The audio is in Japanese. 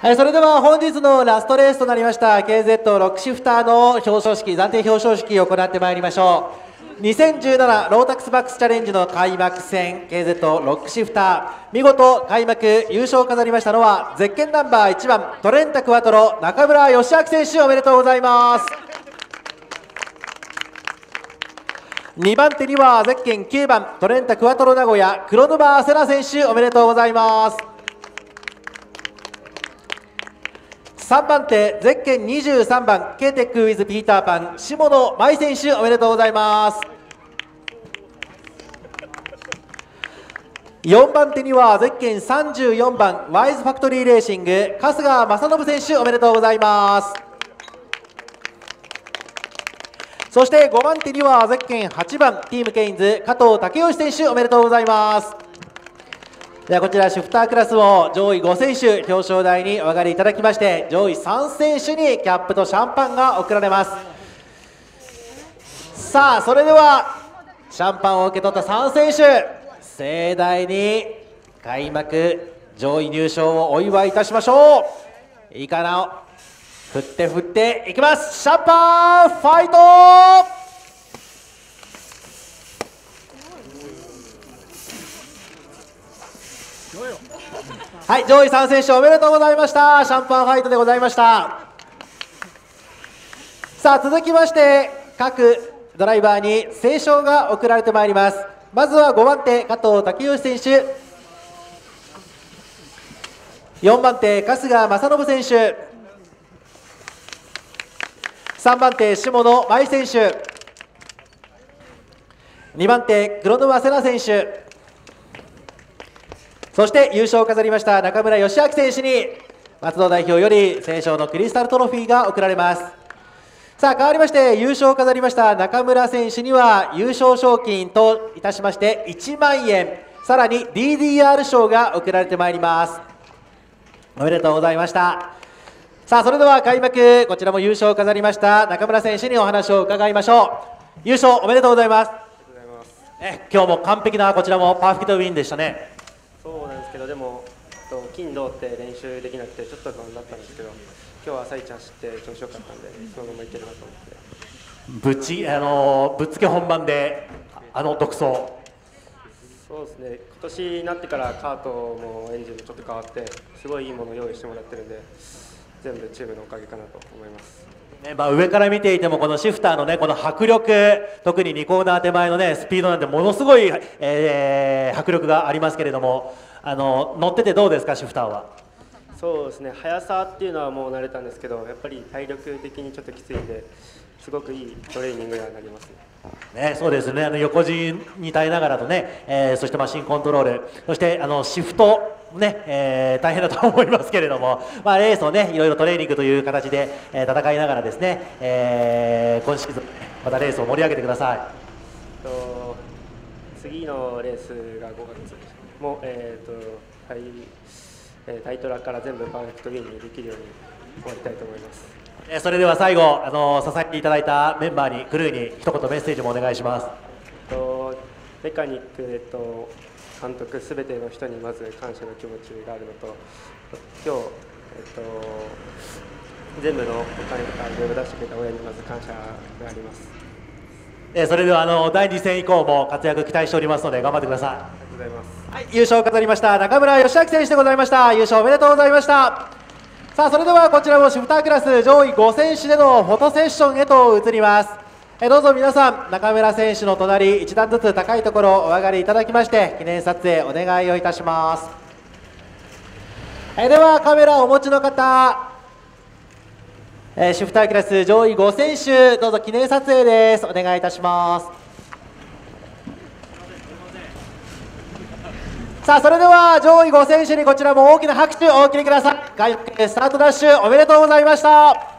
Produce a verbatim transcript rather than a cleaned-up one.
はい、それでは本日のラストレースとなりました ケーゼットろく シフターの表彰式、暫定表彰式を行ってまいりましょう。にせんじゅうななロータックスバックスチャレンジの開幕戦 ケーゼットろく シフター、見事開幕優勝を飾りましたのはゼッケンナンバーいちばんトレンタクワトロ中村義明選手、おめでとうございます。にばん手にはゼッケンきゅうばんトレンタクワトロ名古屋黒沼瀬名選手、おめでとうございます。さんばん手ゼッケンにじゅうさんばん ケーテック ウィズピーターパン下野舞選手、おめでとうございます。よんばん手にはゼッケンさんじゅうよんばんワイズファクトリーレーシング春日正信選手、おめでとうございます。そしてごばん手にはゼッケンはちばんティームケインズ加藤武義選手、おめでとうございます。ではこちらシフタークラスを上位ご選手表彰台にお上がりいただきまして、上位さん選手にキャップとシャンパンが贈られます。さあそれではシャンパンを受け取ったさん選手、盛大に開幕上位入賞をお祝いいたしましょう。いいかな、振って振っていきます。シャンパンファイト。はい、上位さん選手おめでとうございました。シャンパンファイトでございました。さあ続きまして各ドライバーに斉唱が贈られてまいります。まずはごばん手加藤武義選手、よんばん手春日正信選手、さんばん手下野舞選手、にばん手黒沼瀬名選手、そして優勝を飾りました中村義明選手に松戸代表より斉唱のクリスタルトロフィーが贈られます。さあ変わりまして優勝を飾りました中村選手には優勝賞金といたしましていちまんえん、さらに ディーディーアール 賞が贈られてまいります。おめでとうございました。さあそれでは開幕こちらも優勝を飾りました中村選手にお話を伺いましょう。優勝おめでとうございます。え今日も完璧なこちらもパーフェクトウィンでしたね。 そうなんですけど、でも金土って練習できなくてちょっと不安だったんですけど、今日は朝一走って調子よかったんでそのままいけるなと思って、 ぶちあのぶっつけ本番であの独走。 そうですね、今年になってからカートもエンジンもちょっと変わってすごいいいものを用意してもらってるんで、全部チームのおかげかなと思います。 ね、まあ上から見ていてもこのシフターのねこの迫力、特ににコーナー手前のねスピードなんてものすごい、えー、迫力がありますけれども、あの乗っててどうですかシフターは。 そうですね、速さっていうのはもう慣れたんですけど、やっぱり体力的にちょっときついんですごくいいトレーニングにはなりますね。 ね、そうですね、あの横陣に耐えながらとね、えー、そしてマシンコントロール、そしてあのシフトね、えー、大変だと思いますけれども、まあ、レースをねいろいろトレーニングという形で、えー、戦いながらですね、えー、今シーズンまたレースを盛り上げてください。 と次のレースがごがつも、えー、とタイえタイトラから全部パーフェクトウィンにできるように終わりたいと思います。 えー、それでは最後あの支えていただいたメンバーにクルーに一言メッセージもお願いします。 とメカニック、えっと監督すべての人にまず感謝の気持ちがあるのと、今日、えっと、全部のお金とかいろいろ出してくれた親にまず感謝があります。 えー、それではあのだいに戦以降も活躍期待しておりますので頑張ってください。ありがとうございます。 はい、優勝を飾りました中村義明選手でございました。優勝おめでとうございました。さあそれではこちらもシフタークラス上位ご選手でのフォトセッションへと移ります。えどうぞ皆さん中村選手の隣一段ずつ高いところお上がりいただきまして記念撮影お願いをいたします。えではカメラをお持ちの方、えシフタークラス上位ご選手どうぞ記念撮影です。お願いいたします。さあそれでは上位ご選手にこちらも大きな拍手をお送りください。開幕スタートダッシュおめでとうございました。